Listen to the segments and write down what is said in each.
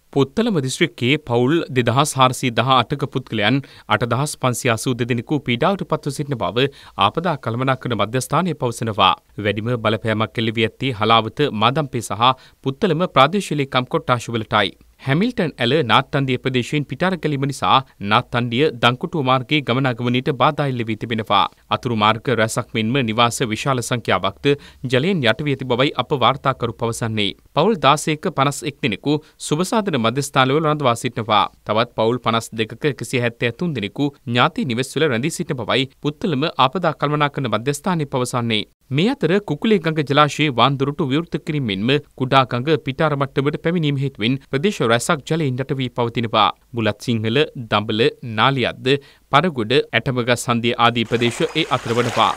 පුත්තලම දිස්ත්‍රික්කයේ පවුල් 2418ක පුද්ගලයන් 8582 දෙනෙකු පීඩාවට පත්ව සිටින බව ආපදා කළමනාකරන මධ්‍යස්ථානය පවසනවා. වැඩිම බලපෑමක් එල්ල වී ඇත්තේ හලාවත මාදම්පේ සහ පුත්තලම ප්‍රාදේශීය ලේකම් කොට්ටාශවලටයි. හැමිල්ටන් ඇල නාත්තන්දිය ප්‍රදේශයෙන් පිටාර ගැලීම නිසා නාත්තන්දිය දංකුටුව මාර්ගයේ ගමනාගමනයට බාධා එල්ල වී තිබෙනවා. අතුරු මාර්ග රැසක් මෙන්ම නිවාස විශාල සංඛ්‍යාවක්ද ජලයෙන් යට වී ඇති බවයි අප වාර්තාකරු පවසන්නේ. පවුල් 16ක 51 දෙනෙකු සුබසාධන මධ්‍යස්ථානවල රඳවා සිටිනවා. තවත් පවුල් 52ක 173 දෙනෙකු ඥාති නිවෙස්වල රැඳී සිටින බවයි පුත්තලම ආපදා කළමනාකරන මධ්‍යස්ථානය පවසන්නේ. මේ අතර කුකුලේ ගඟ ජලාශයේ වාන්දුරටු විවෘත කිරීමෙන්ම කුඩා ගඟ පිටාර මට්ටමට පැමිණීම හේතුවෙන් ප්‍රදේශ රැසක් ජලයෙන් යට වී පවතිනවා. බුලත් සිංහල, දඹල, නාලියද්ද, පරගොඩ, ඇටමගස් හන්දිය ආදී ප්‍රදේශ ඒ අතර වනවා.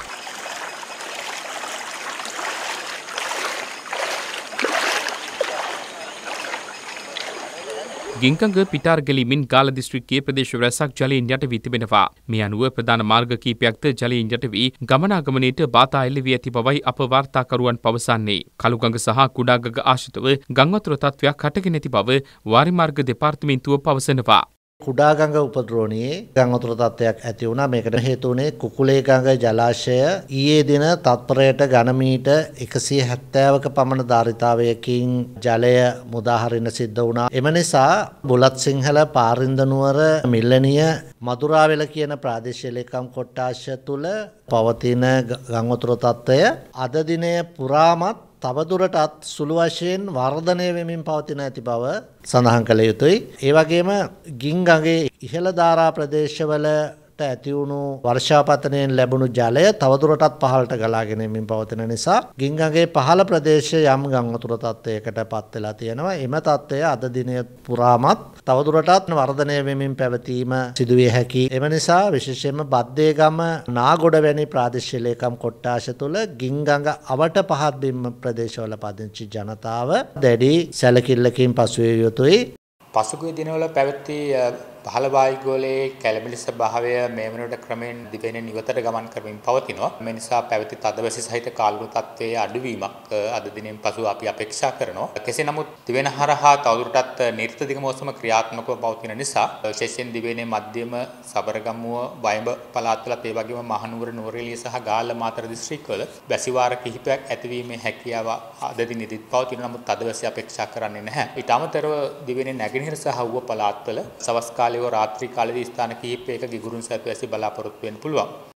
ගින්කඟ පිටාර ගැලීමෙන් ගාල්ල දිස්ත්‍රික්කයේ ප්‍රදේශ රැසක් ජලයෙන් යට වී තිබෙනවා. මේ අනුව ප්‍රධාන මාර්ග කීපයක්ද ජලයෙන් යට වී ගමනාගමනයට බාධා එල්ල වී ඇති බවයි අප වාර්තාකරුවන් පවසන්නේ. කළුගඟ සහ කුඩාගඟ ආශ්‍රිතව ගංවතුර තත්ත්වයක් හටගෙන ඇති බව වාරිමාර්ග දෙපාර්තමේන්තුව පවසනවා. කුඩා ගඟ උපද්‍රවණියේ ගංවතුර තත්ත්වයක් ඇති වුණා. මේකට හේතු වුණේ කුකුලේ ගඟ ජලාශය ඊයේ දින තත්පරයට ඝනමීට 170ක පමණ ධාරිතාවයකින් ජලය මුදා හරින්න සිද්ධ වුණා. එම නිසා බුලත් සිංහල, පාරින්දනුවර, මිල්ලනිය, මදුරාවෙල කියන ප්‍රාදේශීය ලේකම් කොට්ටාශ තුල පවතින ගංවතුර තත්ත්වය අද දිනය පුරාමත් තවදුරටත් සුළු වශයෙන් වර්ධනය වෙමින් පවතින ඇති බව සඳහන් කළ යුතුයි. ඒ වගේම ගින්ගඟේ ඉහළ ධාරා ප්‍රදේශවලට ඇති වුණු වර්ෂාපතනයෙන් ලැබුණු ජලය තවදුරටත් පහළට ගලාගෙන යමින් පවතින නිසා ගින්ගඟේ පහළ ප්‍රදේශ යම් ගංවතුර තත්ත්වයකට පත් වෙලා තියෙනවා. එම තත්ත්වය අද දිනය පුරාමත් තවදුරටත් වර්ධනය වෙමින් පැවතීම සිදුවිය හැකි. එම නිසා විශේෂයෙන්ම බද්දේගම, නාගොඩ වැනි ප්‍රාදේශීය ලේකම් කොට්ටාශ තුළ ගින්ගඟ අවට පහත් බිම් ප්‍රදේශවල පදිංචි ජනතාව දැඩි සැලකිල්ලකින් පසුවිය යුතුයි. පසුගිය දිනවල පැවති පහළ වායුගෝලයේ කැළඹිලි ස්වභාවය මේ වනට ක්‍රමෙන් දිවෙන නිවතට ගමන් කරමින් පවතිනවා. මේ නිසා පැවති තදවැසි සහිත කාලුණු තත්ත්වයේ අඩුවීමක් අද දිනෙන් පසු අපි අපේක්ෂා කරනවා. කෙසේ නමුත් දිවෙන හරහා තවදුරටත් නිර්ත දිග මෝසම ක්‍රියාත්මකව පවතින නිසා විශේෂයෙන් දිවෙනේ මධ්‍යම සබරගමුව, වයඹ පළාත්වලත් ඒ වගේම මහනුවර, නුවරඑළිය සහ ගාල්ල මාතර දිස්ත්‍රික්කවල වැසිවාර කිහිපයක් ඇතිවීමේ හැකියාව අද දිනෙදිත් පවතින. නමුත් තදවැසි අපේක්ෂා කරන්නේ නැහැ. ඊට අමතරව දිවෙනේ නැගෙනහිර සහ ඌව පළාත්වල සවස් රාත්‍රී කාලයේදී ස්ථාන කිහිපයක ගිගුරුන් සැප වැසි බලාපොරොත්තු වෙන්න පුළුවන්.